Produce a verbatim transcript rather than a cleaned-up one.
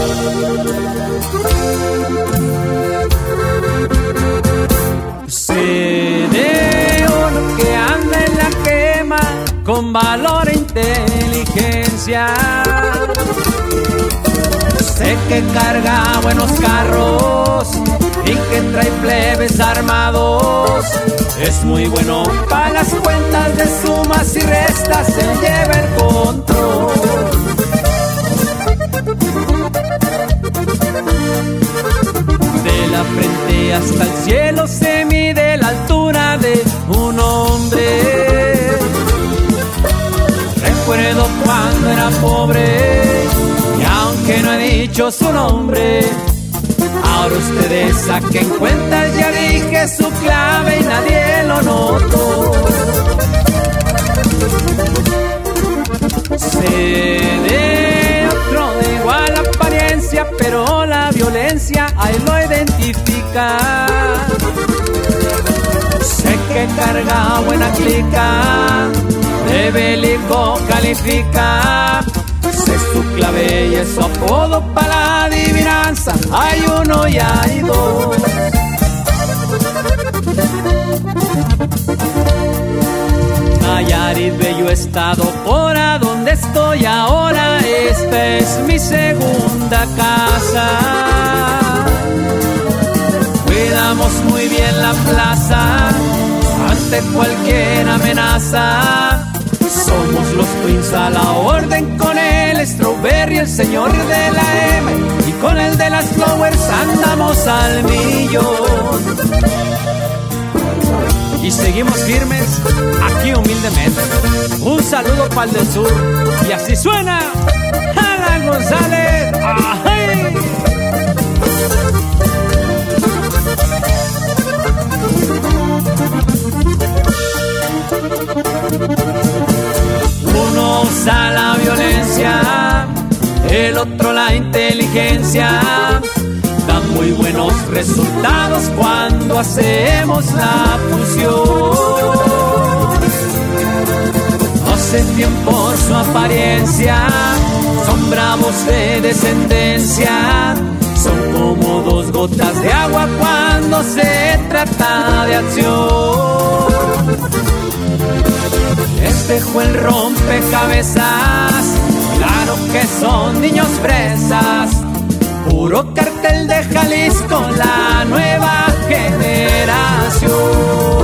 Sé de uno que anda en la quema con valor e inteligencia. Sé que carga buenos carros y que trae plebes armados. Es muy bueno para las cuentas de sumas y restas, él lleva el control. De la frente hasta el cielo se mide la altura de un hombre. Recuerdo cuando era pobre y aunque no he dicho su nombre, ahora ustedes saquen cuentas, ya dije su clave y nadie lo notó. Sé de otro de igual apariencia, pero la violencia ahí lo identifica. Sé que carga buena clica, de bélico califica. Sé su clave y es su apodo para la adivinanza. Hay uno y hay dos. Nayarit, bello estado, por a donde estoy ahora. Esta es mi segunda casa. Cuidamos muy bien la plaza ante cualquier amenaza. Somos los Twins a la orden, con el Strawberry, el señor de la M, y con el de las Flowers andamos al millón. Y seguimos firmes aquí humildemente. Un saludo para el del sur. Y así suena Alan González. ¡Ay! Uno usa la violencia, el otro la inteligencia. Dan muy buenos resultados cuando hacemos la fusión. No se fíen por su apariencia, son bravos de descendencia. Son como dos gotas de agua cuando se trata de acción. Este fue el rompecabezas, claro que son niños fresas. Puro cartel de Jalisco, la nueva generación.